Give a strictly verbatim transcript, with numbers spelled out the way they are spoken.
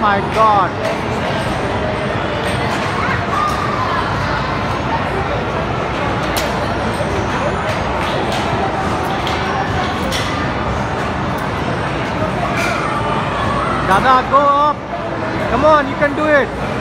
my god. Dada, go up. Come on, you can do it.